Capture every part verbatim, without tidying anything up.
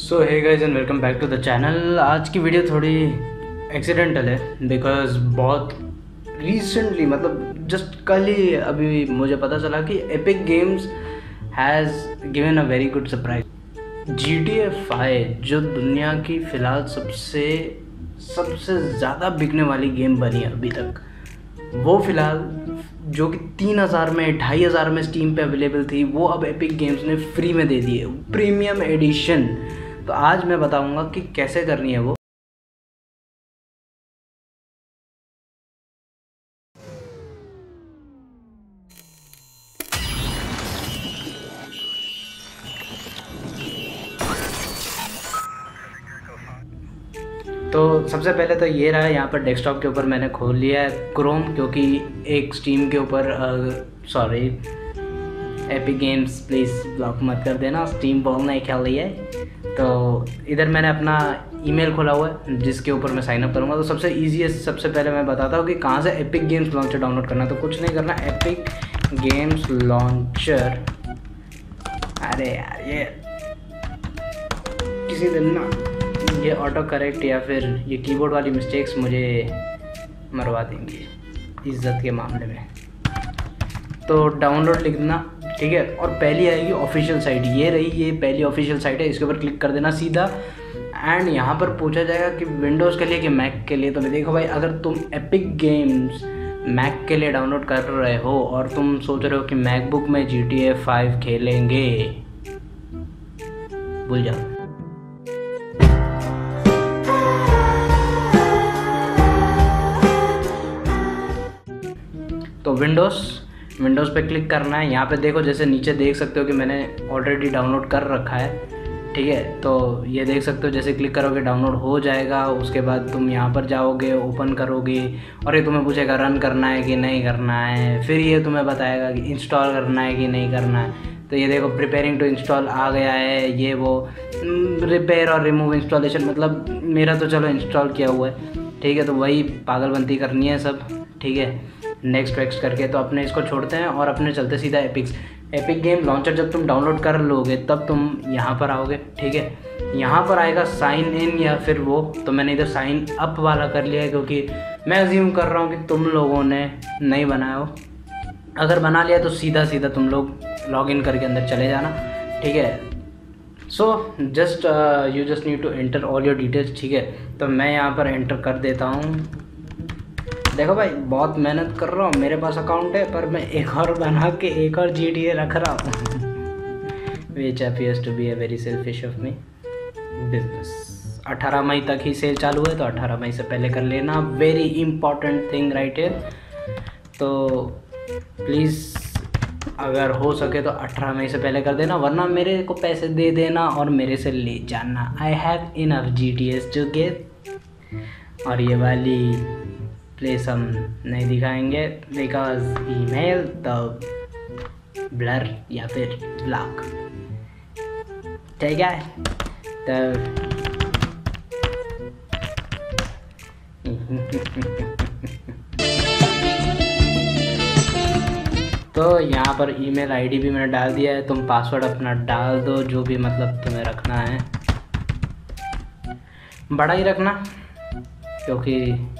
So hey guys and welcome back to the channel. आज की video थोड़ी accidental है बिकॉज बहुत रिसेंटली मतलब जस्ट कल ही अभी मुझे पता चला कि Epic Games has given a very good surprise. G T A five जो दुनिया की फ़िलहाल सबसे सबसे ज़्यादा बिकने वाली गेम बनी है अभी तक, वो फ़िलहाल जो कि तीन हज़ार में ढाई हज़ार में स्टीम पे अवेलेबल थी, वो अब एपिक गेम्स ने फ्री में दे दी है, प्रीमियम एडिशन। तो आज मैं बताऊंगा कि कैसे करनी है वो। तो सबसे पहले तो ये रहा, यहाँ पर डेस्कटॉप के ऊपर मैंने खोल लिया है क्रोम, क्योंकि एक स्टीम के ऊपर sorry Epic Games please block मत कर देना, स्टीम बॉल नहीं खेल रही है। तो इधर मैंने अपना ईमेल खोला हुआ है जिसके ऊपर मैं साइन अप करूँगा। तो सबसे ईजीएस्ट सबसे पहले मैं बताता हूँ कि कहाँ से एपिक गेम्स लॉन्चर डाउनलोड करना। तो कुछ नहीं करना, एपिक गेम्स लॉन्चर, अरे यार ये किसी दिन ना ये ऑटो करेक्ट या फिर ये कीबोर्ड वाली मिस्टेक्स मुझे मरवा देंगी इज्जत के मामले में। तो डाउनलोड लिखना, ठीक है, और पहली आएगी ऑफिशियल साइट, ये रही, ये पहली ऑफिशियल साइट है, इसके ऊपर क्लिक कर देना सीधा। एंड यहाँ पर पूछा जाएगा कि विंडोज़ के लिए कि मैक के लिए। तो देखो भाई, अगर तुम एपिक गेम्स मैक के लिए डाउनलोड कर रहे हो और तुम सोच रहे हो कि मैकबुक में जी टी ए फाइव खेलेंगे, भूल जाओ। तो विंडोज़ विंडोज़ पे क्लिक करना है। यहाँ पे देखो, जैसे नीचे देख सकते हो कि मैंने ऑलरेडी डाउनलोड कर रखा है, ठीक है। तो ये देख सकते हो, जैसे क्लिक करोगे डाउनलोड हो जाएगा। उसके बाद तुम यहाँ पर जाओगे, ओपन करोगे और ये तुम्हें पूछेगा रन करना है कि नहीं करना है। फिर ये तुम्हें बताएगा कि इंस्टॉल करना है कि नहीं करना है। तो ये देखो प्रिपेयरिंग टू इंस्टॉल आ गया है, ये वो रिपेयर और रिमूव इंस्टॉलेशन, मतलब मेरा तो चलो इंस्टॉल किया हुआ है, ठीक है। तो वही पागलबंती करनी है सब, ठीक है, नेक्स्ट वेक्स्ट करके। तो अपने इसको छोड़ते हैं और अपने चलते सीधा एपिक्स एपिक गेम लॉन्चर जब तुम डाउनलोड कर लोगे तब तुम यहाँ पर आओगे, ठीक है। यहाँ पर आएगा साइन इन या फिर वो, तो मैंने इधर साइन अप वाला कर लिया है क्योंकि मैं अज्यूम कर रहा हूँ कि तुम लोगों ने नहीं बनाया हो। अगर बना लिया तो सीधा सीधा तुम लोग लॉग इन करके अंदर चले जाना, ठीक है। So just you just need to enter all your details, ठीक है। तो मैं यहाँ पर एंटर कर देता हूँ। देखो भाई, बहुत मेहनत कर रहा हूँ, मेरे पास अकाउंट है पर मैं एक और बना के एक और जी टी ए रख रहा हूँ which appears to be a very selfish of me business. अठारह मई तक ही सेल चालू है, तो अठारह मई से पहले कर लेना, वेरी इंपॉर्टेंट थिंग राइट है। तो प्लीज़ अगर हो सके तो अठारह मई से पहले कर देना, वरना मेरे को पैसे दे देना और मेरे से ले जाना। I have enough G T S to get. और ये वाली प्लेस हम नहीं दिखाएंगे बिकॉज ईमेल द ब्लर या फिर ब्लॉक, ठीक है। तो तो यहाँ पर ईमेल आईडी भी मैंने डाल दिया है, तुम पासवर्ड अपना डाल दो जो भी मतलब तुम्हें रखना है, बड़ा ही रखना क्योंकि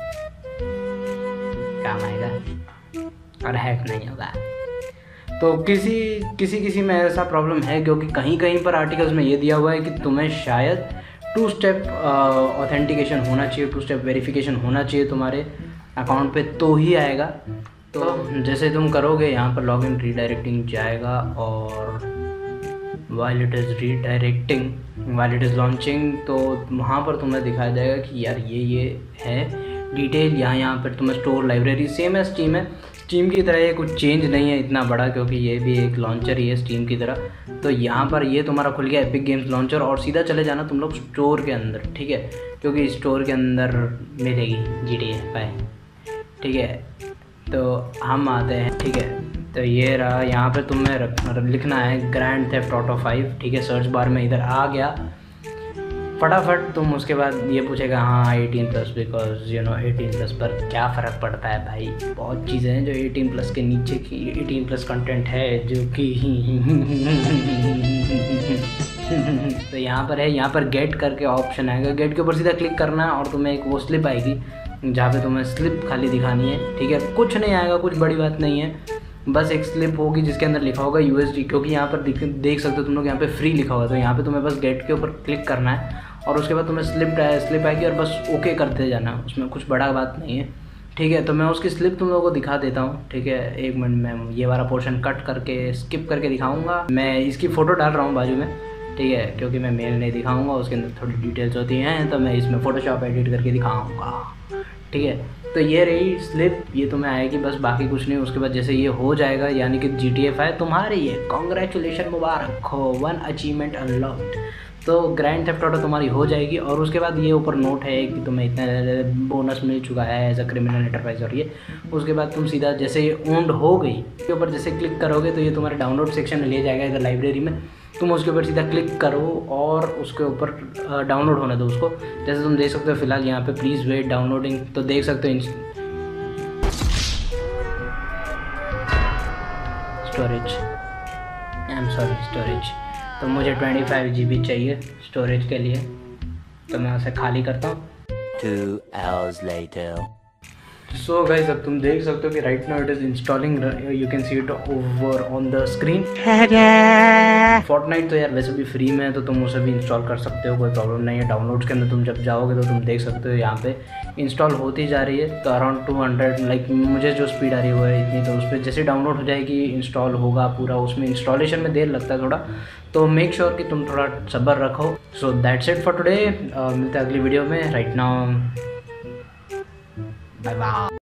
काम आएगा और हैक नहीं होगा। तो किसी किसी किसी में ऐसा प्रॉब्लम है क्योंकि कहीं कहीं पर आर्टिकल्स में ये दिया हुआ है कि तुम्हें शायद टू स्टेप ऑथेंटिकेशन होना चाहिए, टू स्टेप वेरिफिकेशन होना चाहिए तुम्हारे अकाउंट पे, तो ही आएगा। तो जैसे तुम करोगे यहाँ पर लॉग इन रीडायरेक्टिंग जाएगा और while it is redirecting while it is launching, तो वहाँ पर तुम्हें दिखाया जाएगा कि यार ये ये है डिटेल। यहाँ यहाँ पर तुम्हें स्टोर लाइब्रेरी सेम है, स्टीम है, स्टीम की तरह ये कुछ चेंज नहीं है इतना बड़ा क्योंकि ये भी एक लॉन्चर ही है स्टीम की तरह। तो यहाँ पर ये तुम्हारा खुल गया एपिक गेम्स लॉन्चर और सीधा चले जाना तुम लोग स्टोर के अंदर, ठीक है, क्योंकि स्टोर के अंदर मिलेगी जी टी ए फाइव, ठीक है। तो हम आते हैं, ठीक है। तो ये रहा, यहाँ पे तुम्हें लिखना है ग्रैंड थेफ्ट ऑटो फाइव, ठीक है, सर्च बार में इधर आ गया फटाफट। तुम उसके बाद ये पूछेगा हाँ eighteen plus, because you know eighteen plus पर क्या फ़र्क पड़ता है भाई, बहुत चीज़ें हैं जो एटीन प्लस के नीचे की एटीन प्लस कंटेंट है जो कि तो यहाँ पर है, यहाँ पर गेट करके ऑप्शन आएगा, गेट के ऊपर सीधा क्लिक करना है और तुम्हें एक वो स्लिप आएगी जहाँ पे तुम्हें स्लिप खाली दिखानी है। ठीक है, कुछ नहीं आएगा, कुछ बड़ी बात नहीं है, बस एक स्लिप होगी जिसके अंदर लिखा होगा यूएसडी, क्योंकि यहाँ पर देख सकते हो तुम लोग यहाँ पे फ्री लिखा हुआ, तो यहाँ पे तुम्हें बस गेट के ऊपर क्लिक करना है और उसके बाद तुम्हें स्लिप स्लिप आएगी और बस ओके करते जाना, उसमें कुछ बड़ा बात नहीं है। ठीक है, तो मैं उसकी स्लिप तुम लोगों को दिखा देता हूँ। ठीक है, एक मिनट में ये वाला पोर्शन कट करके स्किप करके दिखाऊंगा। मैं इसकी फ़ोटो डाल रहा हूँ बाजू में, ठीक है, क्योंकि मैं मेल नहीं दिखाऊंगा, उसके अंदर थोड़ी डिटेल्स होती हैं, तो मैं इसमें फ़ोटोशॉप एडिट करके दिखाऊंगा। ठीक है, तो ये रही स्लिप, ये तुम्हें आएगी, बस बाकी कुछ नहीं। उसके बाद जैसे ये हो जाएगा, यानी कि जी टी ए फाइव तुम्हारी है, कॉन्ग्रेचुलेशन, मुबारक हो, वन अचीवमेंट अनलॉक्ड। तो ग्रैंड थेफ्ट ऑटो तुम्हारी हो जाएगी। और उसके बाद ये ऊपर नोट है कि तुम्हें इतना बोनस मिल चुका है एज अ क्रिमिनल एंटरप्राइज, और ये उसके बाद तुम सीधा जैसे ये ओन्ड हो गई के ऊपर जैसे क्लिक करोगे तो ये तुम्हारे डाउनलोड सेक्शन में ले जाएगा इधर लाइब्रेरी में। तुम उसके ऊपर सीधा क्लिक करो और उसके ऊपर डाउनलोड होने दो उसको। जैसे तुम देख सकते हो फिलहाल यहाँ पे प्लीज़ वेट डाउनलोडिंग, तो देख सकते हो storage, I am sorry storage, तो मुझे पच्चीस जी बी चाहिए स्टोरेज के लिए, तो मैं उसे खाली करता हूँ। Two hours later. So guys, अब तुम देख सकते हो कि right now it is installing, you can see it over on the screen. Fortnite तो यार वैसे भी फ्री में है, तो तुम उसे भी इंस्टॉल कर सकते हो, कोई प्रॉब्लम नहीं है। डाउनलोड्स के अंदर तुम जब जाओगे तो तुम देख सकते हो यहाँ पे इंस्टॉल होती जा रही है, तो अराउंड टू हंड्रेड, लाइक मुझे जो स्पीड आ रही है वो है इतनी, तो उस पर जैसे डाउनलोड हो जाएगी इंस्टॉल होगा पूरा। उसमें इंस्टॉलेशन में देर लगता है थोड़ा, तो मेक श्योर कि तुम थोड़ा सब्र रखो। So that's it for today, मिलते हैं अगली वीडियो में। Right now bye bye.